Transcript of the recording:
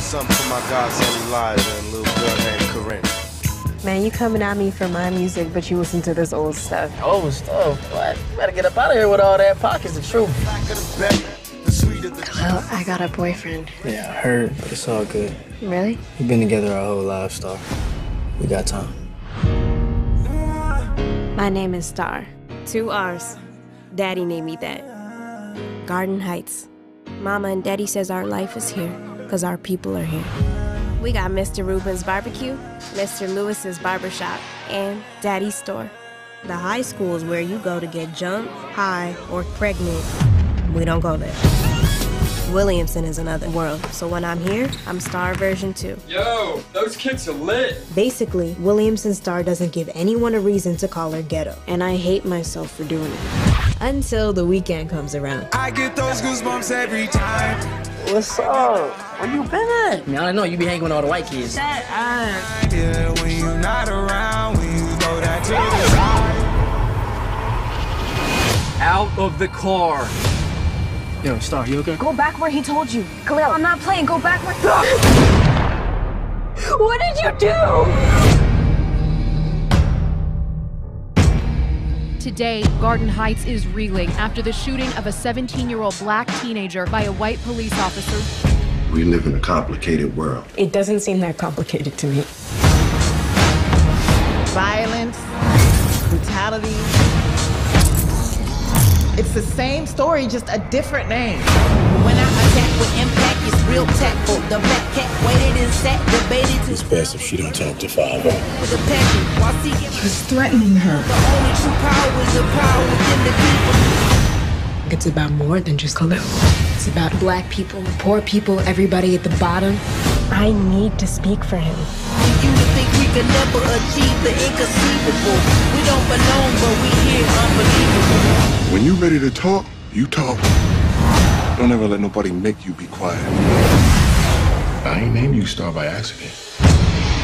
something for my godson Elijah and a little girl named Corinne. Man, you coming at me for my music, but you listen to this old stuff. Old stuff? What? You better get up out of here with all that. Pocket's the truth. Well, I got a boyfriend. Yeah, I heard, but it's all good. Really? We've been together our whole lives, Star. We got time. My name is Star. 2 R's. Daddy named me that. Garden Heights. Mama and Daddy says our life is here, because our people are here. We got Mr. Rubin's barbecue, Mr. Lewis's barbershop, and Daddy's store. The high school is where you go to get jumped, high, or pregnant. We don't go there. Williamson is another world, so when I'm here, I'm Star version 2. Yo, those kicks are lit. Basically, Williamson Star doesn't give anyone a reason to call her ghetto, and I hate myself for doing it. Until the weekend comes around. I get those goosebumps every time. What's up? Where you been at? Man, I know you be hanging with all the white kids. Yeah, when you're not around, when you go that to the side. Out of the car. Yo, Star, you okay? Go back where he told you. Khalil, I'm not playing. Go back where... What did you do? Today, Garden Heights is reeling after the shooting of a 17-year-old black teenager by a white police officer. We live in a complicated world. It doesn't seem that complicated to me. Violence, brutality. It's the same story, just a different name. When I attack with impact, it's real tactful. The black cat waited and sat, debated to... It's best if she don't talk to Father. With a passion, while seeking... He's threatening her. The only true power is the power within the people. It's about more than just Khalil. It's about black people, poor people, everybody at the bottom. I need to speak for him. You would think we could never achieve the inconceivable. We don't belong, but we hear unbelievable. When you ready to talk, you talk. Don't ever let nobody make you be quiet. I ain't named you Star by accident.